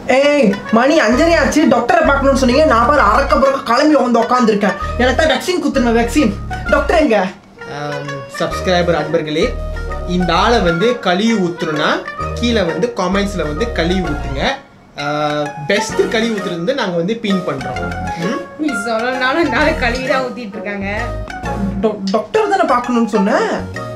ஏய் மணி 5:30 ஆச்சு, டாக்டரை பார்க்கணும்னு சொன்னீங்க. நான் பாரு அரக்க புறக்க கிளம்பி வந்து உட்காந்துருக்கேன். எனக்கு தான் வேக்சின் குத்துன வேக்சின். டாக்டர் எங்க? சப்ஸ்கிரைபர் அன்பர்களே, இந்த ஆளை வந்து கழுவி ஊத்துறோன்னா கீழே வந்து காமெண்ட்ஸில் வந்து கழுவி ஊற்றுங்க. பெஸ்ட் கழுவி ஊத்துறது வந்து நாங்கள் வந்து பின் பண்ணுறோம். நீ சொல்லனாலும் நாளை கழுவி தான் ஊற்றிட்டு இருக்காங்க. டாக்டர் தானே பார்க்கணும்னு சொன்னேன்.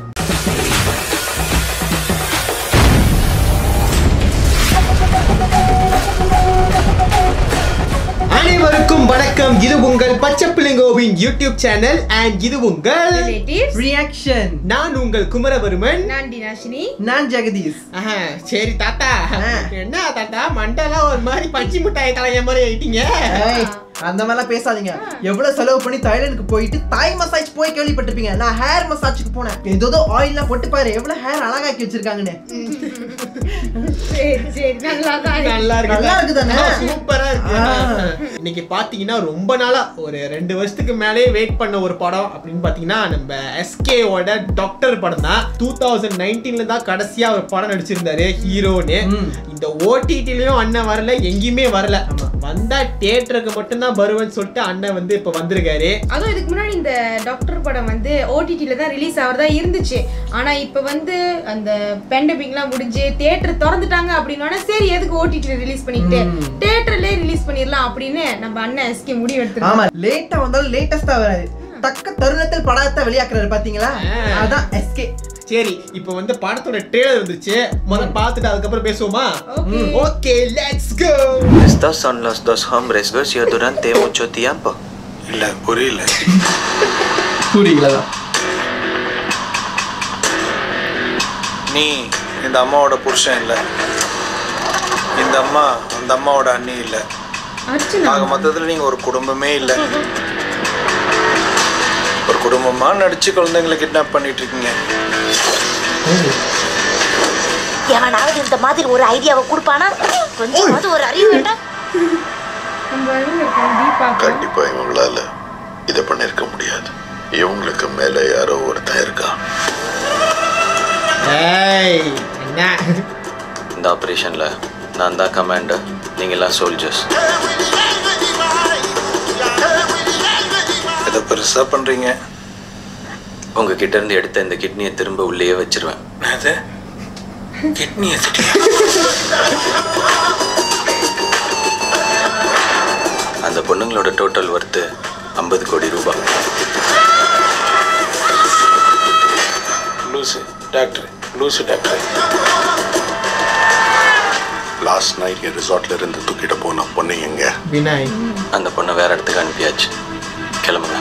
அனைவருக்கும் வணக்கம். இது உங்கள் பச்சை பிள்ளைங்கோவின் யூடியூப் சேனல் அண்ட் இது உங்கள் ரியாக்ஷன். நான் உங்கள் குமரவர்மன். நான் டினாஷினி. நான் ஜெகதீஷ். சரி தாத்தா, என்ன தாத்தா மண்டெல்லாம் ஒரு மாதிரி பச்சி மிட்டாய் தலைய மாதிரி ஆயிட்டீங்க. அந்த மாதிரிலாம் பேசாதீங்க. எவ்வளவு செலவு பண்ணி தாய்லாந்துக்கு போயிட்டு தாய் மசாஜ் போய் கேள்விப்பட்டிருப்பீங்க. நான் ஹேர் மசாஜுக்கு போனேன். ஏதோ ஆயில்லாம் போட்டு பாரு எவ்வளவு ஹேர் அழகாக்கி வச்சிருக்காங்கன்னு. நல்லா இருக்கு தானே? சூப்பரா இருக்கு. இன்னைக்கு பாத்தீங்கன்னா ரொம்ப நாளா ஒரு 2 வருஷத்துக்கு மேலே வெயிட் பண்ண ஒரு படம் அப்படின்னு பாத்தீங்கன்னா நம்ம எஸ்கேவோட டாக்டர் படம் தான். 2019 தான் கடைசியா ஒரு படம் நடிச்சிருந்தாரு ஹீரோன்னு. இந்த ஓடிடிலயும் அண்ணன் வரல, எங்கேயுமே வரல. வந்தா தியேட்டருக்கு மட்டும்தான் வருவேன்னு சொல்லிட்டு அண்ணன் வந்து இப்ப வந்திருக்காரு. அதுவும் இதுக்கு முன்னாடி இந்த டாக்டர் படம் வந்து ஓடிடில தான் ரிலீஸ் ஆகிறதா இருந்துச்சு. ஆனா இப்ப வந்து அந்த பேண்டமிக்லாம் முடிஞ்சு தியேட்டர் திறந்துட்டாங்க அப்படின்னா சரி எதுக்கு ஓடிடில ரிலீஸ் பண்ணிட்டு தியேட்டர்லயே ரிலீஸ் பண்ணிடலாம் அப்படின்னு நம்ம அண்ணன் எஸ்கே முடிவு எடுத்துருக்கோம். ஆமா, லேட்டா வந்தாலும் லேட்டஸ்டா வராது. தக்க தருணத்தில் படத்தை வெளியாக்குறாரு பாத்தீங்களா? அதான் எஸ்கே. சரி, இப்போ வந்து படத்தோட ட்ரெய்லர் வந்துச்சு. முதல்ல பார்த்துட்டு அதுக்கப்புறம் பேசுவோமா? Okay, let's go. Estas son los dos hombres vestidos durante mucho tiempo. இல்ல புரியல. புரியல. நீ இந்த அம்மாவோட புருஷன் இல்ல, இந்த அம்மா அந்த அம்மாவோட அண்ணி இல்ல. ஆக மொத்தத்துல நீங்க ஒரு குடும்பமே இல்ல. ஒரு குடும்பமா நடிச்சு குழந்தைங்களை கிட்னாப் பண்ணிட்டு இருக்கீங்க. எவனாவது இந்த மாதிரி ஒரு ஐடியாவை கொடுப்பானா? கொஞ்சமாவது ஒரு அறிவு வேண்டாம். கண்டிப்பா இவங்களால இதை பண்ணிருக்க முடியாது. இவங்களுக்கு மேல யாரோ ஒருத்தன் இருக்கான். இந்த ஆபரேஷன்ல நான் தான் கமாண்டர், நீங்க எல்லாம் சோல்ஜர்ஸ். இதை பெருசா பண்றீங்க. உங்ககிட்ட இருந்து எடுத்த இந்த கிட்னியை திரும்ப உள்ளேயே வச்சிருவேன். அது கிட்னி அந்த பொண்ணுங்களோட டோட்டல் ஒர்த்து 50 கோடி ரூபாய். லூசு டாக்டர், லூசு டாக்டர். லாஸ்ட் நைட் ரிசார்ட்ல இருந்து தூக்கிட்டு போன பொண்ணு எங்க? வினாய். அந்த பொண்ணை வேற இடத்துக்கு அனுப்பியாச்சு. கிளம்புங்க.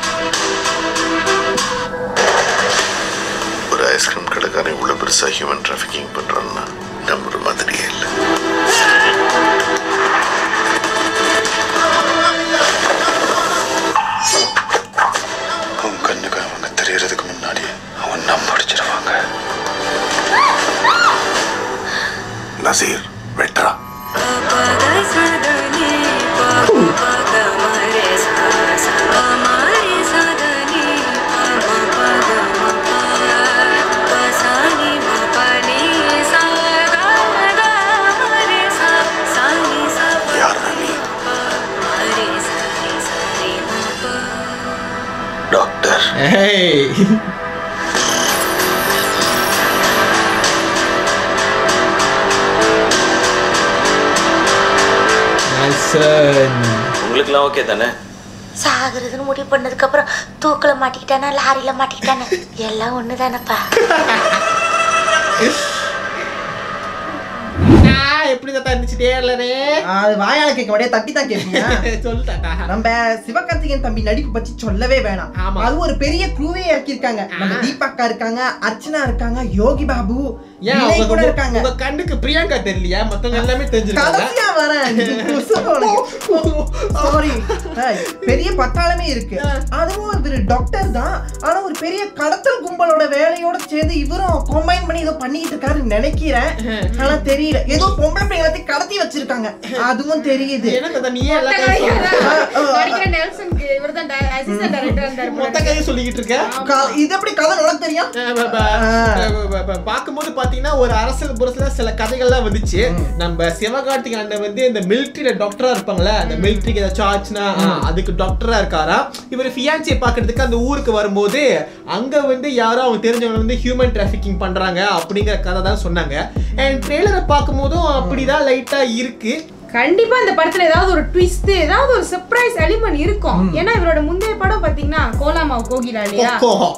ஒரு ஐஸ்கிரீம் கடைக்காரன் இவ்வளவு பெருசா ஹியூமன் டிராஃபிக்கிங் பண்றான்னா நம்புற மாதிரியே இல்லை. அவன் கண்ணுக்கு அவங்க தெரியறதுக்கு முன்னாடி அவன் நம்ப அடிச்சிருவாங்க. நசீர் வெட்ரா. டாக்டர். உங்களுக்குலாம் ஓகே தானே? சாகுறதுன்னு முடிவு பண்ணதுக்கு அப்புறம் தூக்கில மாட்டிக்கிட்டானா லாரியில மாட்டிக்கிட்டானே எல்லாம் ஒண்ணுதானப்பா. எப்படி தாத்தா இருந்துச்சு தேர்லனே? அது வாயால கேட்க மாட்டே, தட்டி தான் கேட்பீங்க. சொல்லு தாத்தா. நம்ம சிவகார்த்திகேயன் தம்பி நடிப்பு பத்தி சொல்லவே வேணாம். அது ஒரு பெரிய க்ரூவே இறக்கிருக்காங்க. நம்ம தீபாக்கா இருக்காங்க, அர்ச்சனா இருக்காங்க, யோகி பாபு கூட இருக்காங்க. உங்க கண்ணுக்கு பிரியங்கா தெரியலையா? மத்தவங்க எல்லாமே தெரிஞ்சிருக்காங்க. கடைசியா வரேன். சாரி. பெரிய பட்டாளமே இருக்கு. அதுவும் இவரு டாக்டர் தான். ஆனா ஒரு பெரிய கடத்தல் கும்பலோட வேலையோட சேர்ந்து இவரும் கம்பைன் பண்ணி ஏதோ பண்ணிட்டு இருக்காருன்னு நினைக்கிறேன். ஆனா தெரியல. ஏதோ பொம்பளை பிள்ளைங்களை கடத்தி வச்சிருக்காங்க. அதுவும் தெரியுது. என்ன தாத்தா நீ எல்லாம் நெல்சனுக்கு இவர்தான் அசிஸ்டன்ட் டைரக்டரா இருந்தாரு. மொத்த கதையை சொல்லிக்கிட்டு இருக்க. இது எப்படி கதை உனக்கு தெரியும்? பாக்கும்போது பாத்தீங்கன்னா ஒரு அரசியல் புரட்சில சில கதைகள்லாம் வந்துச்சு. நம்ம சிவகார்த்திகேயன் அண்ணன் வந்து இந்த மிலிட்டரியில டாக்டரா இருப்பாங்களே, அந்த மிலிட்டரிக்கு ஏதாச்சும் ஆச்சுன்னா அதுக்கு டாக்டரா இருக்காரா. இவர் ஃபியான்சியை பாக்குறதுக்கு அந்த ஊருக்கு வரும்போது அங்க வந்து யாரோ அவங்க தெரிஞ்சவங்க வந்து ஹியூமன் டிராஃபிக்கிங் பண்றாங்க அப்படிங்கிற கதை தான் சொன்னாங்க. அண்ட் ட்ரெய்லரை பார்க்கும் போதும் அப்படிதான் லைட்டா இருக்கு. கண்டிப்பா இந்த படத்துல ஏதாவது ஒரு ட்விஸ்ட், ஏதாவது ஒரு சர்ப்ரைஸ் எலிமெண்ட் இருக்கும். ஏன்னா இவரோட முந்தைய படம் பாத்தீங்கன்னா கோலாமாவு கோகிலா இல்லையா,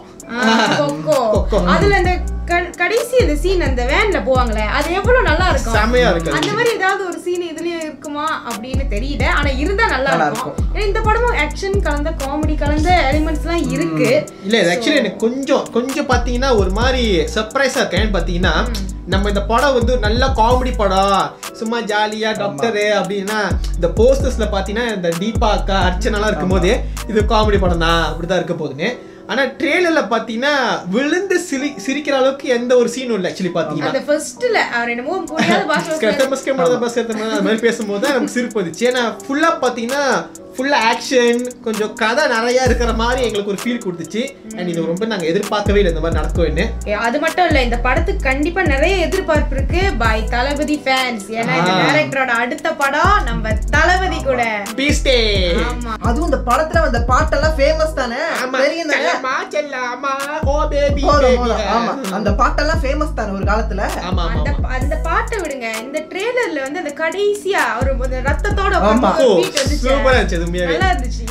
அதுல அந்த கடைசி அந்த சீன் அந்த வேன்ல போவாங்களே, அது எவ்வளவு நல்லா இருக்கும். அந்த மாதிரி ஏதாவது ஒரு சீன் இதுலயும் இருக்குமா அப்படின்னு தெரியல, ஆனா இருந்தா நல்லா இருக்கும். ஏன்னா இந்த படமும் ஆக்ஷன் கலந்த காமெடி கலந்த எலிமெண்ட்ஸ் எல்லாம் இருக்கு. இல்ல இது ஆக்சுவலி எனக்கு கொஞ்சம் பாத்தீங்கன்னா ஒரு மாதிரி சர்ப்ரைஸா இருக்கேன்னு பாத்தீங்கன்னா, நம்ம இந்த படம் வந்து நல்ல காமெடி படம், சும்மா ஜாலியா டாக்டரு அப்படின்னா இந்த போஸ்டர்ஸ்ல பாத்தீங்கன்னா இந்த தீபா அக்கா அர்ச்சனாலாம் இருக்கும்போது இது காமெடி படம் தான் அப்படிதான் இருக்க போகுதுன்னு. ஆனா ட்ரெய்லர்ல பாத்தீங்கன்னா விழுந்து சிரிக்கிற அளவுக்கு எந்த ஒரு சீனும் இல்ல. ஆக்சுவலி பாத்தீங்கன்னா அந்த ஃபர்ஸ்ட்ல அவர் என்னமோ புரியாத பாஷை பேசும்போது நமக்கு சிரிப்பு வந்துச்சு. ஏன்னா ஃபுல்லா பாத்தீங்கன்னா ஃபுல்லா ஆக்ஷன், கொஞ்சம் கதை நிறைய இருக்கிற மாதிரி எங்களுக்கு ஒரு ஃபீல் கொடுத்துச்சு. அண்ட் இது ரொம்ப நாங்க எதிர்பார்க்கவே இல்லை இந்த மாதிரி நடக்கும்னு. அது மட்டும் இல்ல, இந்த படத்துக்கு கண்டிப்பா நிறைய எதிர்பார்ப்பு இருக்கு பை தளபதி ஃபேன்ஸ். ஏன்னா இந்த டைரக்டரோட அடுத்த படம் நம்ம தளபதி கூட பீஸ்டே. ஆமா, அதுவும் இந்த படத்துல வந்த பாட்டெல்லாம் ஃபேமஸ் தானே, தெரியும் தானே. ஓ பேபி ஆமா, அந்த பாட்டெல்லாம் ஃபேமஸ் தானே ஒரு காலத்துல. ஆமா அந்த பாட்டை விடுங்க, இந்த ட்ரெய்லர்ல வந்து அந்த கடைசியா ஒரு ரத்தத்தோட பீட் வந்துச்சு, சூப்பரா இருந்துச்சு. நல்லா இருந்துச்சு.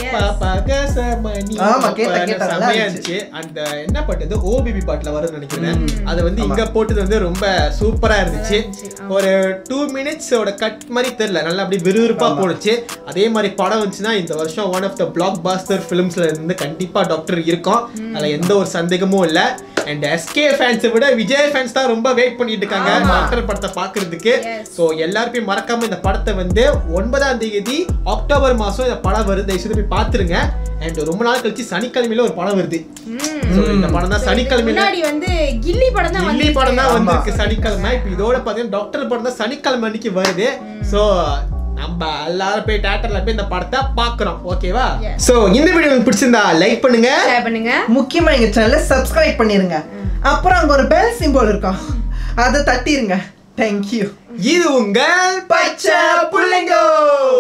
அந்த என்ன பாட்டு ஓபிபி பாட்டுல வருது நினைக்கிறேன், அது வந்து இங்க போட்டது வந்து ரொம்ப சூப்பரா இருந்துச்சு. ஒரு 2 மினிட்ஸோட கட் மாதிரி தெரியல, நல்லா அப்படியே விறுவிறுப்பா போடுச்சு. அதே மாதிரி படம் வந்துச்சுன்னா இந்த வருஷம் one of the blockbuster பிலிம்ஸ்ல இருந்து கண்டிப்பா டாக்டர் இருக்கும், அதுல எந்த ஒரு சந்தேகமும் இல்ல. அண்ட் எஸ்கே ஃபேன்ஸை விட விஜய் ஃபேன்ஸ் தான் ரொம்ப வெயிட் பண்ணிட்டு இருக்காங்க டாக்டர் படத்தை பாக்குறதுக்கு. ஸோ எல்லாருமே மறக்காம இந்த படத்தை வந்து 9ஆம் தேதி அக்டோபர் மாசம் இந்த படம் வருது, தயவுசெய்து போய் பாத்துருங்க. அண்ட் ரொம்ப நாள் கழிச்சு சனிக்கிழமையில ஒரு படம் வருது. இந்த படம் தான் சனிக்கிழமையில வந்து கில்லி படம் தான் வந்திருக்கு சனிக்கிழமை. இப்போ இதோட பாத்தீங்கன்னா டாக்டர் படம் தான் சனிக்கிழமை அன்னைக்கு வருது. ஸோ நம்ம எல்லாரும் போய் தியேட்டர்ல போய் இந்த படத்தை பாக்குறோம். ஓகேவா? சோ இந்த வீடியோ உங்களுக்கு பிடிச்சிருந்தா லைக் பண்ணுங்க, ஷேர் பண்ணுங்க, முக்கியமா எங்க சேனலை சப்ஸ்கிரைப் பண்ணிருங்க. அப்புறம் அங்க ஒரு பெல் சிம்பல் இருக்கும், அதை தட்டிருங்க. தேங்க்யூ. இது உங்கள் பச்சை புள்ளைங்க.